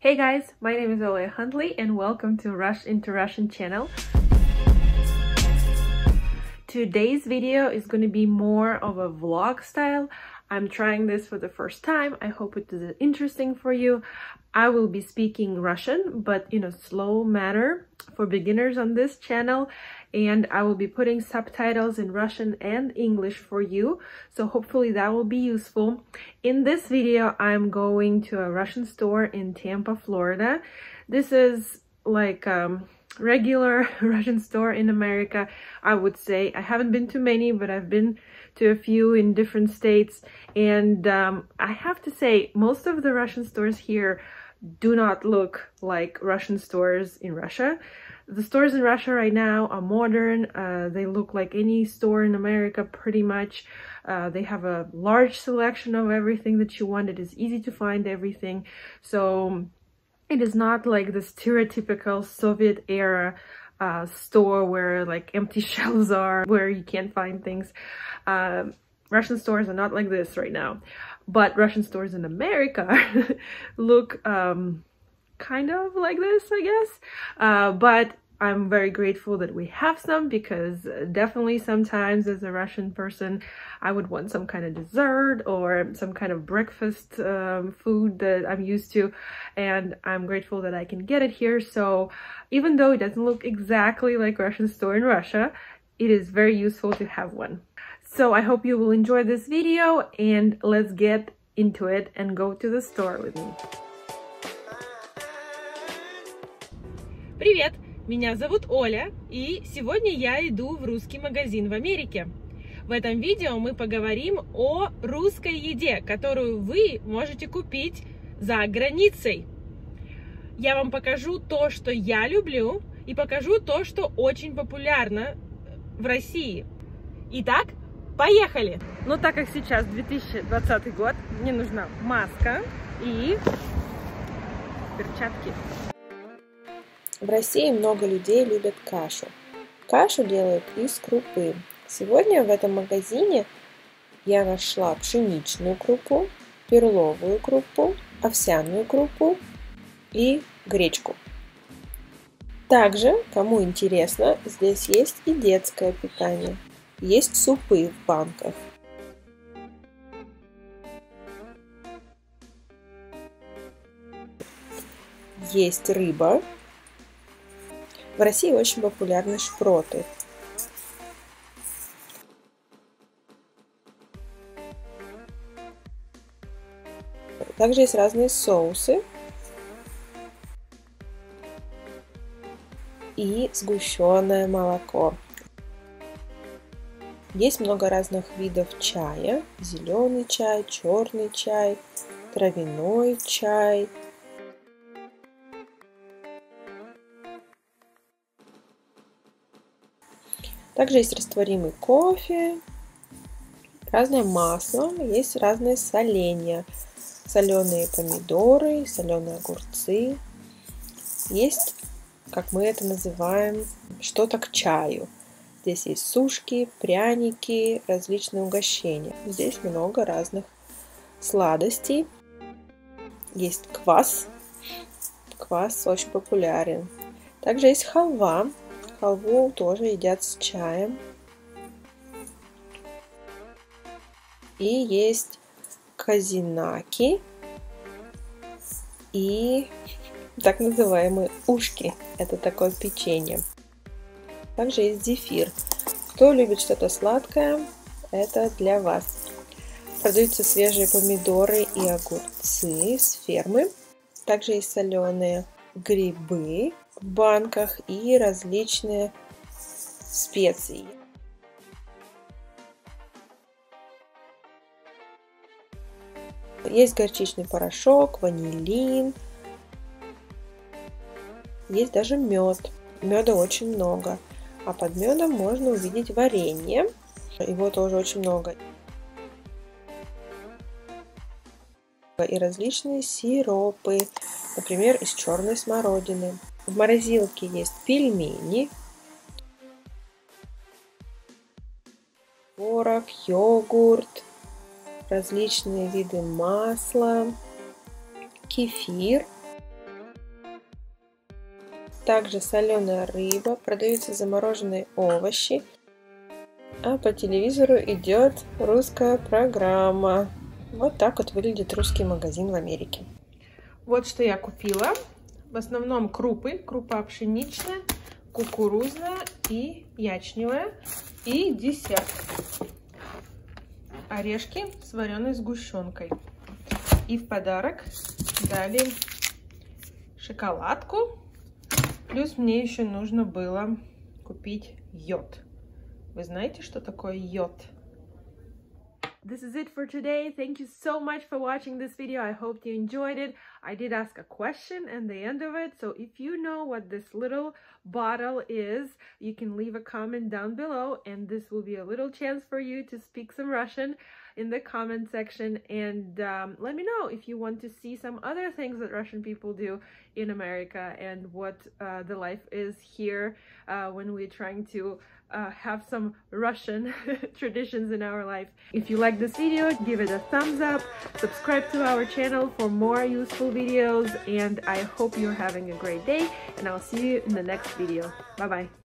Hey guys, my name is Olia Huntley and welcome to Rush into Russian channel. Today's video is going to be more of a vlog style. I'm trying this for the first time. I hope it is interesting for you. I will be speaking Russian, but in a slow manner for beginners on this channel, and I will be putting subtitles in Russian and English for you, so hopefully that will be useful. In this video, I'm going to a Russian store in Tampa, Florida. This is like regular Russian store in America, I would say. I haven't been to many, but I've been to a few in different states, and I have to say most of the Russian stores here do not look like Russian stores in Russia. The stores in Russia right now are modern. They look like any store in America pretty much. They have a large selection of everything that you want. It is easy to find everything. So it is not like the stereotypical Soviet era store where like empty shelves are, where you can't find things. Russian stores are not like this right now. But Russian stores in America look kind of like this, I guess. But I'm very grateful that we have some, because definitely sometimes as a Russian person, I would want some kind of dessert or some kind of breakfast food that I'm used to. And I'm grateful that I can get it here. So even though it doesn't look exactly like a Russian store in Russia, it is very useful to have one. So I hope you will enjoy this video, and let's get into it and go to the store with me. Привет! Меня зовут Оля, и сегодня я иду в русский магазин в Америке. В этом видео мы поговорим о русской еде, которую вы можете купить за границей. Я вам покажу то, что я люблю, и покажу то, что очень популярно в России. Итак, поехали! Ну, так как сейчас 2020 год, мне нужна маска и перчатки. В России много людей любят кашу. Кашу делают из крупы. Сегодня в этом магазине я нашла пшеничную крупу, перловую крупу, овсяную крупу и гречку. Также, кому интересно, здесь есть и детское питание. Есть супы в банках. Есть рыба. В России очень популярны шпроты. Также есть разные соусы и сгущенное молоко. Есть много разных видов чая. Зеленый чай, черный чай, травяной чай. Также есть растворимый кофе, разное масло, есть разные соленья. Соленые помидоры, соленые огурцы. Есть, как мы это называем, что-то к чаю. Здесь есть сушки, пряники, различные угощения. Здесь много разных сладостей. Есть квас. Квас очень популярен. Также есть халва. Халву тоже едят с чаем. И есть казинаки и так называемые ушки. Это такое печенье. Также есть зефир. Кто любит что-то сладкое, это для вас. Продаются свежие помидоры и огурцы с фермы. Также есть соленые грибы в банках и различные специи. Есть горчичный порошок, ванилин. Есть даже мед. Меда очень много. А под медом можно увидеть варенье. Его тоже очень много. И различные сиропы. Например, из черной смородины. В морозилке есть пельмени, творог, йогурт, различные виды масла, кефир. также соленая рыба, продаются замороженные овощи, а по телевизору идет русская программа. Вот так вот выглядит русский магазин в Америке. Вот что я купила. В основном крупы. Крупа пшеничная, кукурузная и ячневая. И десерт. Орешки с вареной сгущенкой. И в подарок дали шоколадку. Плюс мне еще нужно было купить йод. Вы знаете, что такое йод? This is it for today. Thank you so much for watching this video. I hope you enjoyed it. I did ask a question at the end of it. So if you know what this little bottle is, you can leave a comment down below. And this will be a little chance for you to speak some Russian in the comment section. And let me know if you want to see some other things that Russian people do in America and what the life is here when we're trying to have some Russian traditions in our life. If you like this video, give it a thumbs up, subscribe to our channel for more useful videos, and I hope you're having a great day, and I'll see you in the next video. Bye bye.